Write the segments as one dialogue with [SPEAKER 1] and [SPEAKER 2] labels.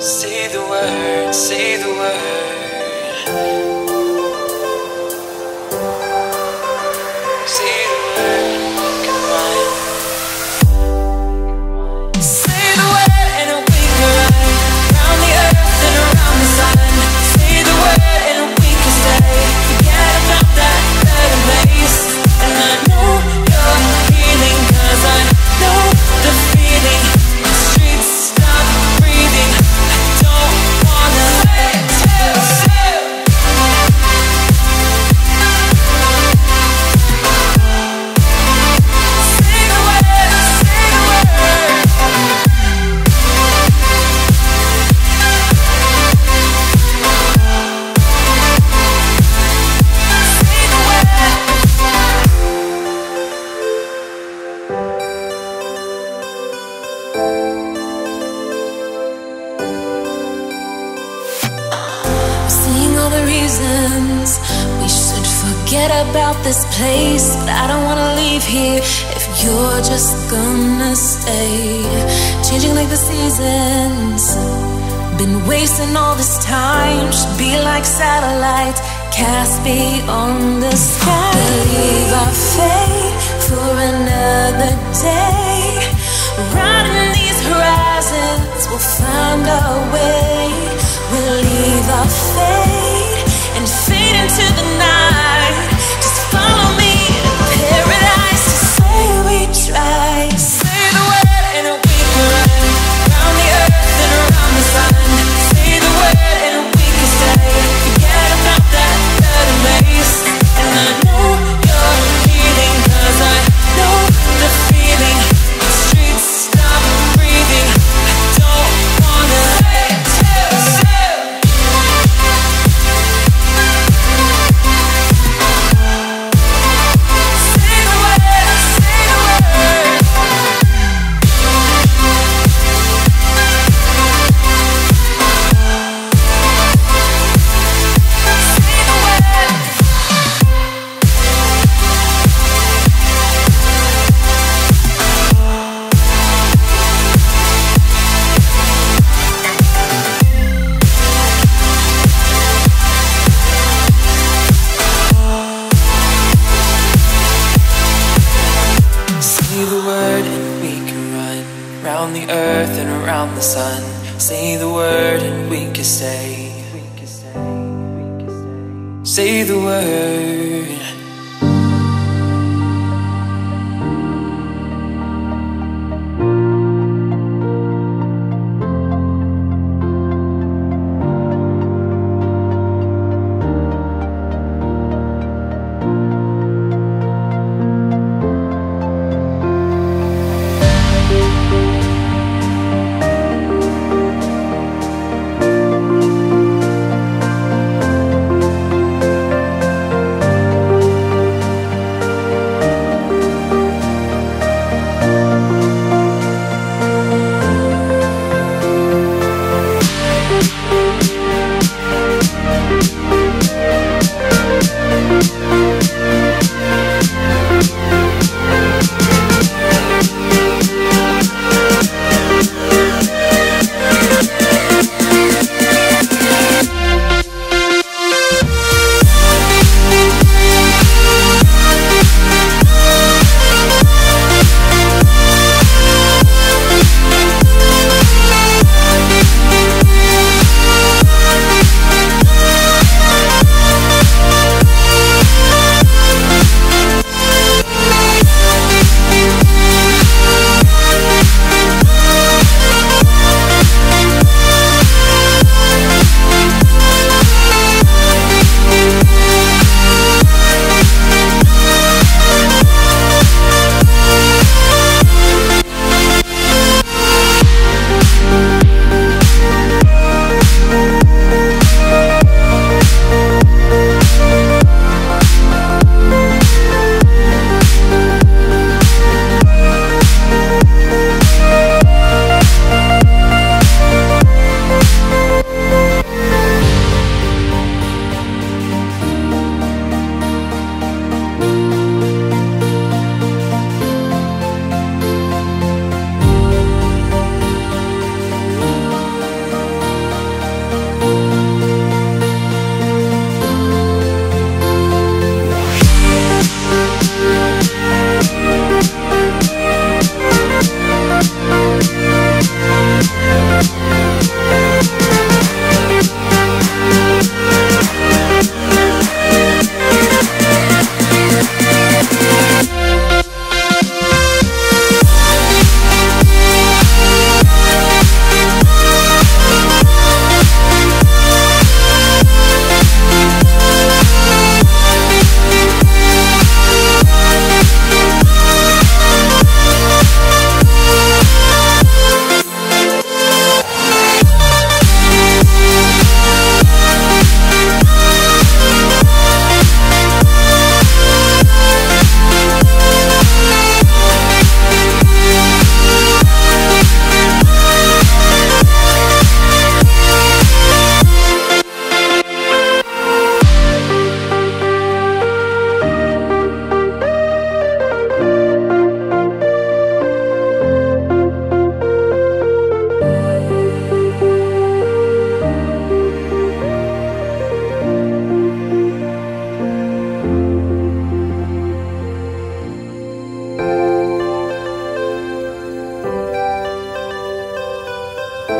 [SPEAKER 1] Say the word, say the word. Say the word, come on. Say the word and we can run round the earth and around the sun. Say the word and we can stay. Forget about that better place. And I know you're healing, 'cause I know the feeling. The streets stop breathing. I don't wanna let you. Say the word, say the word. Say the word. Seeing all the reasons we should forget about this place, but I don't wanna leave here if you're just gonna stay. Changing like the seasons, been wasting all this time. Should be like satellites cast beyond the sky. Believe our fate for another day. Riding these horizons, we'll find our way. We'll leave our fate and fade into the night. Just follow me to paradise. Just say we tried. Say the word and we can run round the earth and around the sun. Say the word and we can stay. Forget about that better place. And I know you're healing, 'cause I know the feeling. The streets stop breathing. I don't wanna let you. Say the word, say the word. Say the word. Say the word and we can run round the earth and around the sun. Say the word and we can stay. Say the word.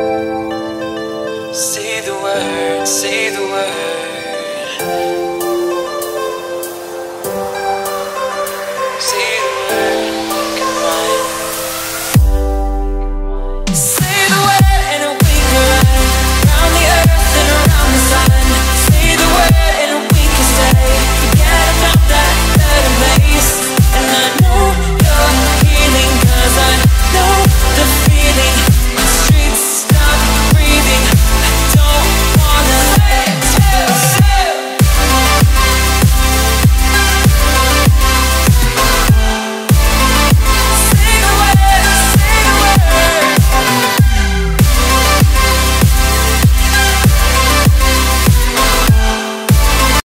[SPEAKER 2] Say the word, say the word.